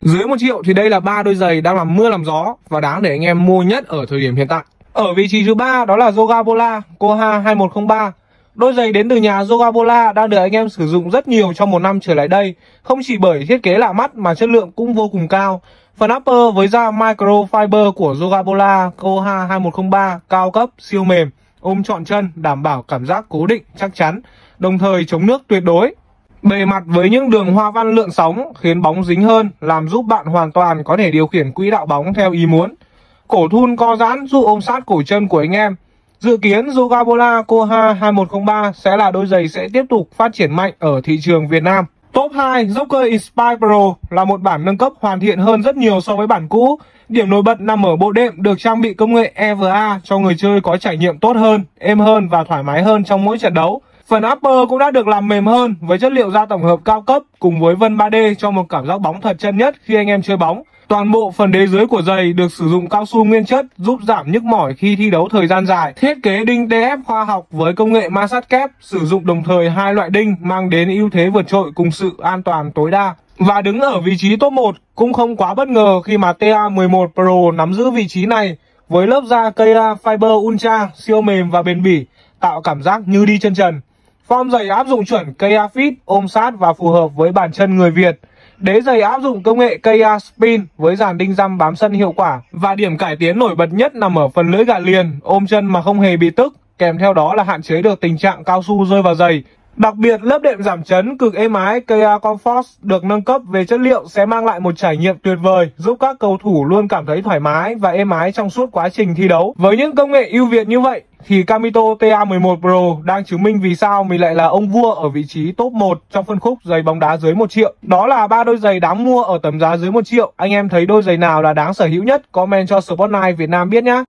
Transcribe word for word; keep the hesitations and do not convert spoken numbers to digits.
Dưới một triệu thì đây là ba đôi giày đang làm mưa làm gió và đáng để anh em mua nhất ở thời điểm hiện tại. Ở vị trí thứ ba đó là Yoga Bola Koha hai một không ba. Đôi giày đến từ nhà Yoga Bola đang được anh em sử dụng rất nhiều trong một năm trở lại đây, không chỉ bởi thiết kế lạ mắt mà chất lượng cũng vô cùng cao. Phần upper với da microfiber của Yoga Bola Koha hai một không ba cao cấp, siêu mềm, ôm trọn chân, đảm bảo cảm giác cố định, chắc chắn, đồng thời chống nước tuyệt đối. Bề mặt với những đường hoa văn lượn sóng khiến bóng dính hơn, làm giúp bạn hoàn toàn có thể điều khiển quỹ đạo bóng theo ý muốn. Cổ thun co giãn giúp ôm sát cổ chân của anh em. Dự kiến Yoga Bola Koha hai một không ba sẽ là đôi giày sẽ tiếp tục phát triển mạnh ở thị trường Việt Nam. Top hai, Jogger Inspire Pro là một bản nâng cấp hoàn thiện hơn rất nhiều so với bản cũ. Điểm nổi bật nằm ở bộ đệm được trang bị công nghệ e vê a cho người chơi có trải nghiệm tốt hơn, êm hơn và thoải mái hơn trong mỗi trận đấu. Phần upper cũng đã được làm mềm hơn với chất liệu da tổng hợp cao cấp cùng với vân ba D cho một cảm giác bóng thật chân nhất khi anh em chơi bóng. Toàn bộ phần đế dưới của giày được sử dụng cao su nguyên chất giúp giảm nhức mỏi khi thi đấu thời gian dài. Thiết kế đinh tê ép khoa học với công nghệ ma sát kép, sử dụng đồng thời hai loại đinh mang đến ưu thế vượt trội cùng sự an toàn tối đa. Và đứng ở vị trí top một cũng không quá bất ngờ khi mà tê a mười một Pro nắm giữ vị trí này với lớp da ca Fiber Ultra siêu mềm và bền bỉ, tạo cảm giác như đi chân trần. Form giày áp dụng chuẩn ca Fit, ôm sát và phù hợp với bàn chân người Việt. Đế giày áp dụng công nghệ ca Spin với dàn đinh răm bám sân hiệu quả. Và điểm cải tiến nổi bật nhất nằm ở phần lưỡi gạt liền, ôm chân mà không hề bị tức, kèm theo đó là hạn chế được tình trạng cao su rơi vào giày. Đặc biệt, lớp đệm giảm chấn cực êm ái ca Comfort được nâng cấp về chất liệu sẽ mang lại một trải nghiệm tuyệt vời, giúp các cầu thủ luôn cảm thấy thoải mái và êm ái trong suốt quá trình thi đấu. Với những công nghệ ưu việt như vậy, thì Kamito tê a mười một Pro đang chứng minh vì sao mình lại là ông vua ở vị trí top một trong phân khúc giày bóng đá dưới một triệu. Đó là ba đôi giày đáng mua ở tầm giá dưới một triệu. Anh em thấy đôi giày nào là đáng sở hữu nhất? Comment cho Sportnight Việt Nam biết nhé!